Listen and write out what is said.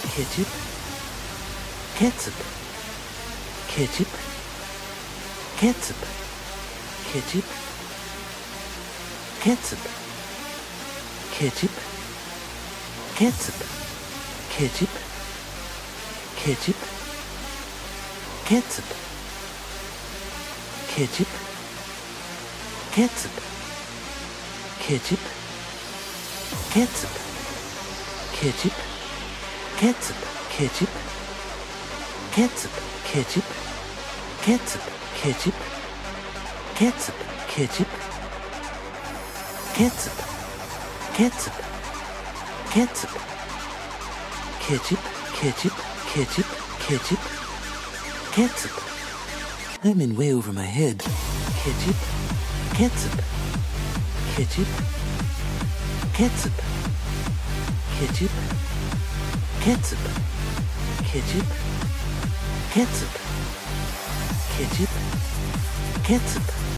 Ketchup, catsup, ketchup, catsup, ketchup, catsup, ketchup, catsup, ketchup, ketchup, catsup, ketchup, catsup, ketchup, catsup, ketchup, catsup, ketchup, catsup, ketchup, catsup, ketchup, catsup, ketchup, catsup, catsup, catsup, ketchup, ketchup, ketchup, ketchup, catsup. I'm in way over my head. Ketchup, catsup, ketchup, catsup, ketchup, catsup, ketchup, catsup, ketchup, catsup.